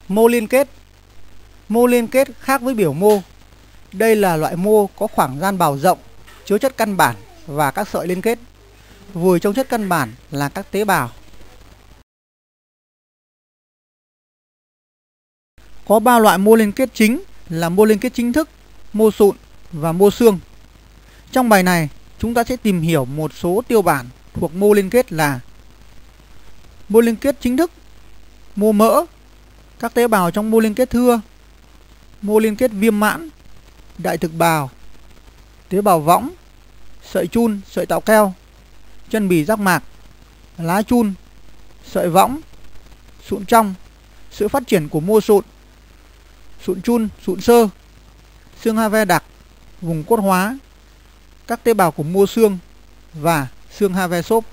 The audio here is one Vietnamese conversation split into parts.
Mô liên kết. Mô liên kết khác với biểu mô. Đây là loại mô có khoảng gian bào rộng, chứa chất căn bản và các sợi liên kết. Vùi trong chất căn bản là các tế bào. Có 3 loại mô liên kết chính là mô liên kết chính thức, mô sụn và mô xương. Trong bài này, chúng ta sẽ tìm hiểu một số tiêu bản thuộc mô liên kết là mô liên kết chính thức, mô mỡ, các tế bào trong mô liên kết thưa, mô liên kết viêm mãn, đại thực bào, tế bào võng, sợi chun, sợi tạo keo, chân bì giác mạc, lá chun, sợi võng, sụn trong, sự phát triển của mô sụn, sụn chun, sụn sơ, xương Have đặc, vùng cốt hóa, các tế bào của mô xương và xương Have xốp.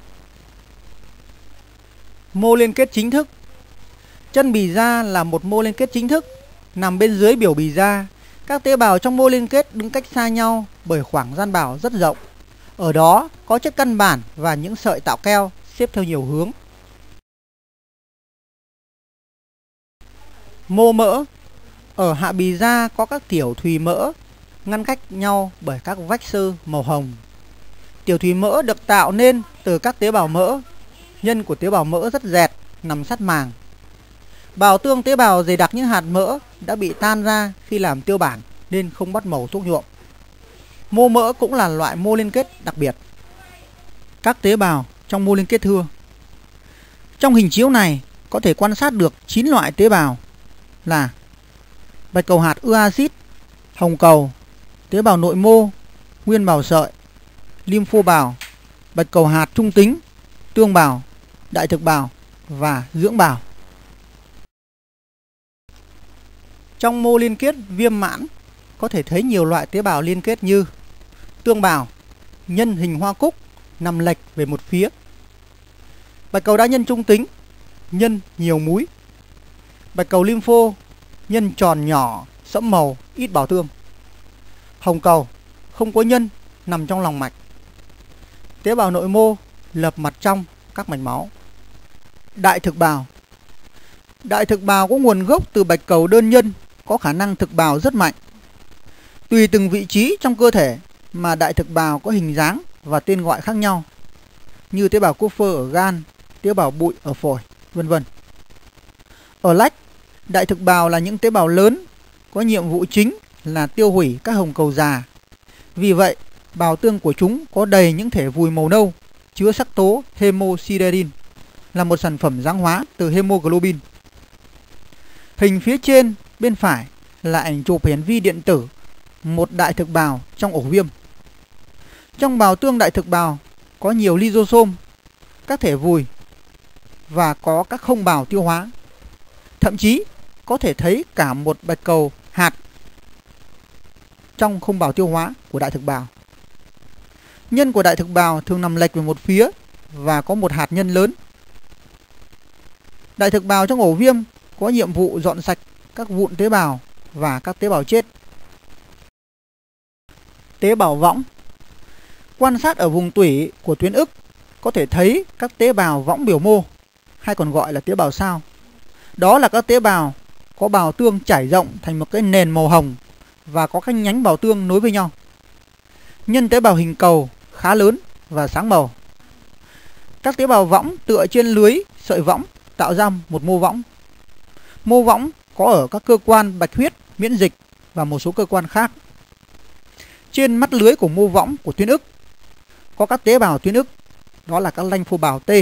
Mô liên kết chính thức. Chân bì da là một mô liên kết chính thức, nằm bên dưới biểu bì da. Các tế bào trong mô liên kết đứng cách xa nhau bởi khoảng gian bào rất rộng. Ở đó có chất căn bản và những sợi tạo keo xếp theo nhiều hướng. Mô mỡ. Ở hạ bì da có các tiểu thùy mỡ ngăn cách nhau bởi các vách xơ màu hồng. Tiểu thùy mỡ được tạo nên từ các tế bào mỡ. Nhân của tế bào mỡ rất dẹt, nằm sát màng. Bào tương tế bào dày đặc những hạt mỡ đã bị tan ra khi làm tiêu bản nên không bắt màu thuốc nhuộm. Mô mỡ cũng là loại mô liên kết đặc biệt. Các tế bào trong mô liên kết thưa. Trong hình chiếu này có thể quan sát được 9 loại tế bào là bạch cầu hạt ưa axit, hồng cầu, tế bào nội mô, nguyên bào sợi, lympho bào, bạch cầu hạt trung tính, tương bào, đại thực bào và dưỡng bào. Trong mô liên kết viêm mãn có thể thấy nhiều loại tế bào liên kết như tương bào, nhân hình hoa cúc nằm lệch về một phía, bạch cầu đa nhân trung tính, nhân nhiều múi, bạch cầu lympho, nhân tròn nhỏ, sẫm màu, ít bào tương, hồng cầu không có nhân, nằm trong lòng mạch, tế bào nội mô lập mặt trong các mạch máu. Đại thực bào. Đại thực bào có nguồn gốc từ bạch cầu đơn nhân, có khả năng thực bào rất mạnh. Tùy từng vị trí trong cơ thể mà đại thực bào có hình dáng và tên gọi khác nhau, như tế bào Kupfer ở gan, tế bào bụi ở phổi, vân vân. Ở lách, đại thực bào là những tế bào lớn có nhiệm vụ chính là tiêu hủy các hồng cầu già. Vì vậy, bào tương của chúng có đầy những thể vùi màu nâu chứa sắc tố hemosiderin, là một sản phẩm giáng hóa từ hemoglobin. Hình phía trên bên phải là ảnh chụp hiển vi điện tử một đại thực bào trong ổ viêm. Trong bào tương đại thực bào có nhiều lysosome, các thể vùi và có các không bào tiêu hóa. Thậm chí có thể thấy cả một bạch cầu hạt trong không bào tiêu hóa của đại thực bào. Nhân của đại thực bào thường nằm lệch về một phía và có một hạt nhân lớn. Đại thực bào trong ổ viêm có nhiệm vụ dọn sạch các vụn tế bào và các tế bào chết. Tế bào võng. Quan sát ở vùng tủy của tuyến ức có thể thấy các tế bào võng biểu mô, hay còn gọi là tế bào sao. Đó là các tế bào có bào tương trải rộng thành một cái nền màu hồng và có các nhánh bào tương nối với nhau. Nhân tế bào hình cầu khá lớn và sáng màu. Các tế bào võng tựa trên lưới sợi võng tạo ra một mô võng. Mô võng có ở các cơ quan bạch huyết, miễn dịch và một số cơ quan khác. Trên mắt lưới của mô võng của tuyến ức có các tế bào tuyến ức, đó là các lympho bào T.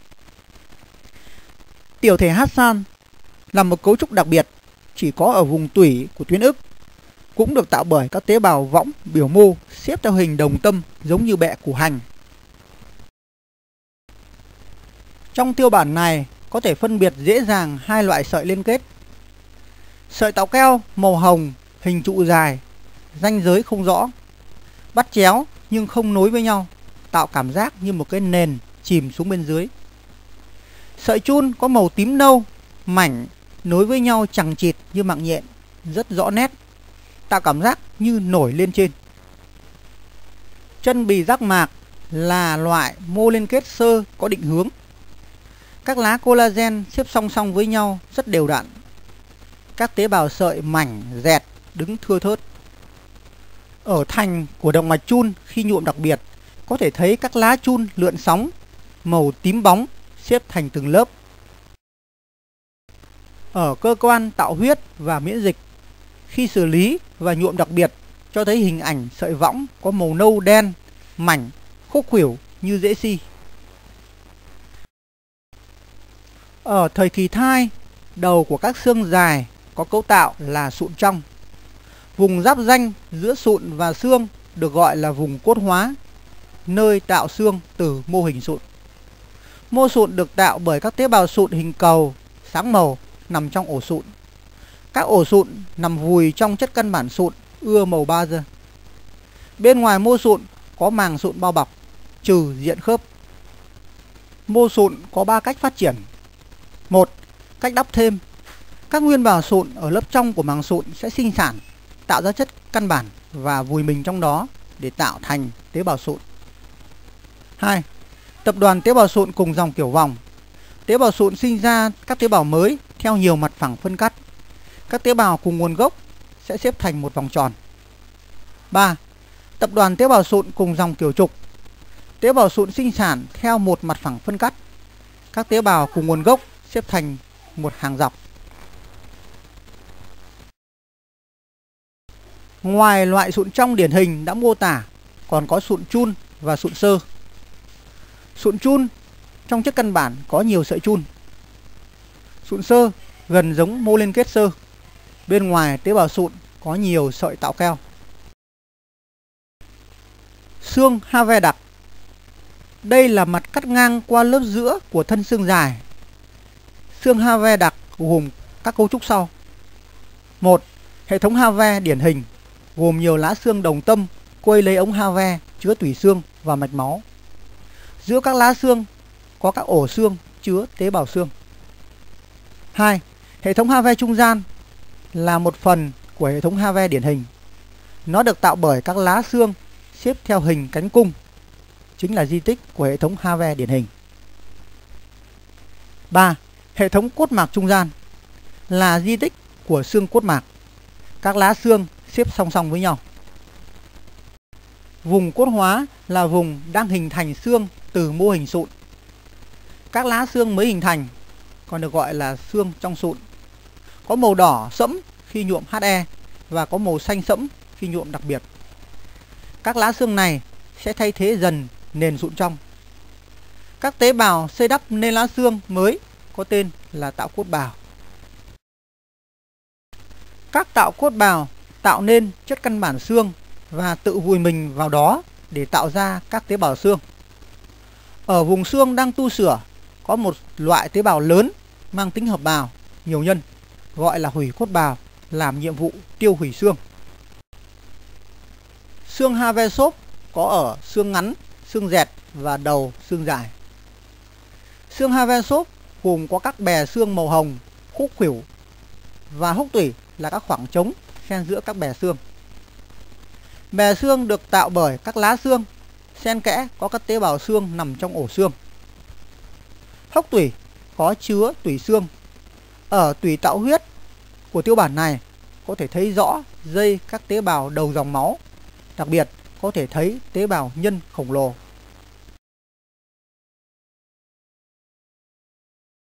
Tiểu thể Hassan là một cấu trúc đặc biệt chỉ có ở vùng tủy của tuyến ức, cũng được tạo bởi các tế bào võng biểu mô xếp theo hình đồng tâm giống như bẹ củ hành. Trong tiêu bản này có thể phân biệt dễ dàng hai loại sợi liên kết. Sợi tạo keo màu hồng, hình trụ dài, ranh giới không rõ, bắt chéo nhưng không nối với nhau, tạo cảm giác như một cái nền chìm xuống bên dưới. Sợi chun có màu tím nâu, mảnh, nối với nhau chằng chịt như mạng nhện, rất rõ nét, tạo cảm giác như nổi lên trên. Chân bì giác mạc là loại mô liên kết xơ có định hướng. Các lá collagen xếp song song với nhau rất đều đặn. các tế bào sợi mảnh, dẹt đứng thưa thớt. Ở thành của động mạch chun khi nhuộm đặc biệt, có thể thấy các lá chun lượn sóng, màu tím bóng, xếp thành từng lớp. Ở cơ quan tạo huyết và miễn dịch, khi xử lý và nhuộm đặc biệt, cho thấy hình ảnh sợi võng có màu nâu đen, mảnh, khúc khuỷu như rễ si. Ở thời kỳ thai, đầu của các xương dài có cấu tạo là sụn trong. Vùng giáp ranh giữa sụn và xương được gọi là vùng cốt hóa, nơi tạo xương từ mô hình sụn. Mô sụn được tạo bởi các tế bào sụn hình cầu, sáng màu nằm trong ổ sụn. Các ổ sụn nằm vùi trong chất căn bản sụn ưa màu bazơ. Bên ngoài mô sụn có màng sụn bao bọc, trừ diện khớp. Mô sụn có 3 cách phát triển. 1. Cách đắp thêm. Các nguyên bào sụn ở lớp trong của màng sụn sẽ sinh sản, tạo ra chất căn bản và vùi mình trong đó để tạo thành tế bào sụn. 2. Tập đoàn tế bào sụn cùng dòng kiểu vòng. Tế bào sụn sinh ra các tế bào mới theo nhiều mặt phẳng phân cắt. Các tế bào cùng nguồn gốc sẽ xếp thành một vòng tròn. 3. Tập đoàn tế bào sụn cùng dòng kiểu trục. Tế bào sụn sinh sản theo một mặt phẳng phân cắt. Các tế bào cùng nguồn gốc xếp thành một hàng dọc. Ngoài loại sụn trong điển hình đã mô tả, còn có sụn chun và sụn xơ. Sụn chun trong chất căn bản có nhiều sợi chun. Sụn xơ gần giống mô liên kết xơ. Bên ngoài tế bào sụn có nhiều sợi tạo keo. Xương Have đặc. Đây là mặt cắt ngang qua lớp giữa của thân xương dài. Xương Have đặc gồm các cấu trúc sau. 1. Hệ thống Have điển hình gồm nhiều lá xương đồng tâm quây lấy ống Have chứa tủy xương và mạch máu. Giữa các lá xương có các ổ xương chứa tế bào xương. 2. Hệ thống Have trung gian là một phần của hệ thống Have điển hình. Nó được tạo bởi các lá xương xếp theo hình cánh cung, chính là di tích của hệ thống Have điển hình. 3. Hệ thống cốt mạc trung gian là di tích của xương cốt mạc. Các lá xương xếp song song với nhau. Vùng cốt hóa là vùng đang hình thành xương từ mô hình sụn. Các lá xương mới hình thành còn được gọi là xương trong sụn. Có màu đỏ sẫm khi nhuộm HE và có màu xanh sẫm khi nhuộm đặc biệt. Các lá xương này sẽ thay thế dần nền sụn trong. Các tế bào xây đắp nên lá xương mới có tên là tạo cốt bào. Các tạo cốt bào tạo nên chất căn bản xương và tự vùi mình vào đó để tạo ra các tế bào xương. Ở vùng xương đang tu sửa có một loại tế bào lớn mang tính hợp bào, nhiều nhân, gọi là hủy cốt bào, làm nhiệm vụ tiêu hủy xương. Xương Have xốp có ở xương ngắn, xương dẹt và đầu xương dài. Xương Have xốp gồm có các bè xương màu hồng, khúc khuỷu và hốc tủy là các khoảng trống xen giữa các bè xương. Bè xương được tạo bởi các lá xương, xen kẽ có các tế bào xương nằm trong ổ xương. Hốc tủy có chứa tủy xương. Ở tủy tạo huyết của tiêu bản này có thể thấy rõ dây các tế bào đầu dòng máu. Đặc biệt có thể thấy tế bào nhân khổng lồ